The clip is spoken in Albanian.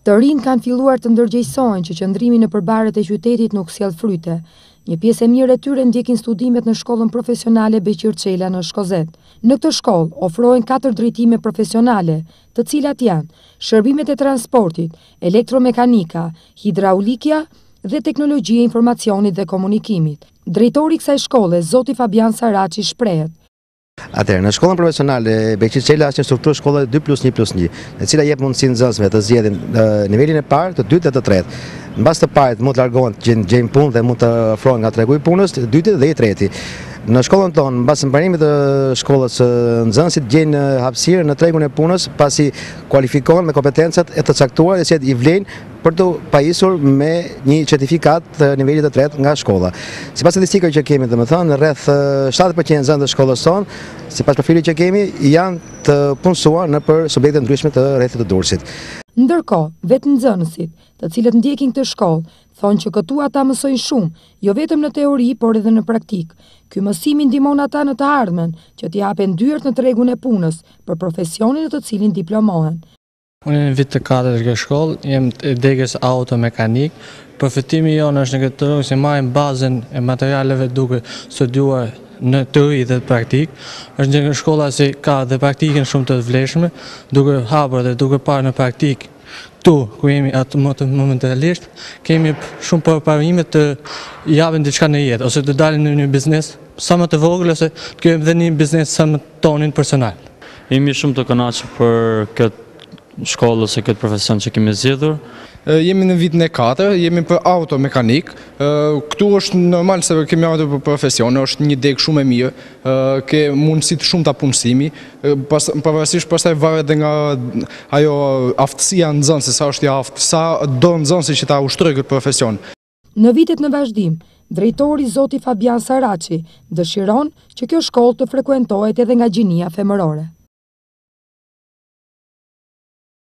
Të rinj kanë filluar të ndërgjegjësohen që qëndrimi në përbarët e qytetit nuk sjell fryte. Një pjesë e mirë e tyre ndjekin studimet në shkollën profesionale Beqirçela në Shkozet. Në këtë shkollë ofrohen 4 drejtime profesionale, të cilat janë shërbimet e transportit, elektromekanika, hidraulikja dhe teknologjia e informacionit dhe komunikimit. Drejtori i kësaj shkolle, zoti Fabian Saraçi, shprehet: Atëherë, në shkollën profesionale Beqirçela është një strukturë shkolle 2+1+1, e cila jep mundësinë nxënësve të zgjedhin nivelin e parë, të dytë dhe të tretë. Mbas të parit mund të largohen të gjejnë punë dhe mund të ofrohen nga tregu i punës, të dyti dhe i treti. Në shkollën tonë, mbas mbarimit të shkollës, nxënësit gjejnë hapësirë në tregun e punës pasi kualifikohen me kompetencat e të caktuara dhe i vlen për të pajisur me një certifikat të nivelit të tretë nga shkolla. Sipas statistikave që kemi, domethënë rreth 70% e nxënësve të shkollës tonë, sipas profilit që kemi, janë të punësuar nëpër subjekte ndryshme të rrethit të Durrësit. Ndërkohë, vetë nxënësit, të cilët ndjekin këtë shkollë, thonë që këtu ata mësojnë shumë, jo vetëm në teori, por edhe në praktik. Ky mësim i ndihmon ata në të ardhmen që t'i hapen dyert në tregun e punës për profesionin në të cilin diplomohen. Unë në vit të 4 këtë shkollë, jem degës automekanik. Përfitimi jonë është në këtë rrugë se marrim bazën e materialeve duke studiuar në teori dhe praktik. Është një shkolla që ka dhe praktikën shumë të vlefshme, duke hapur dhe duke parë në praktik. Tu, ku jemi atë momentalisht, kemi shumë përparime të japin diçka në jetë, ose të dalim në një biznes sa më të vogël, ose të kemi dhe një biznes sa më tonin personal. Jemi shumë të kënaqur për këtë shkollë ose këtë profesion që kemi zgjedhur. Jemi në vitin e 4, jemi për automekanik. Këtu është normal se kemi ardhur për profesion, është një degë shumë e mirë, ke mundësit shumë të punësimi, pavarësisht pastaj varet dhe nga ajo aftësia e nxënësit, sa është i aftë, sa do nxënësi që ta ushtrojë këtë profesion. Në vitet në vazhdim, drejtori zoti Fabian Saraçi dëshiron që kjo shkollë të frekuentohet edhe nga gjinia femërore.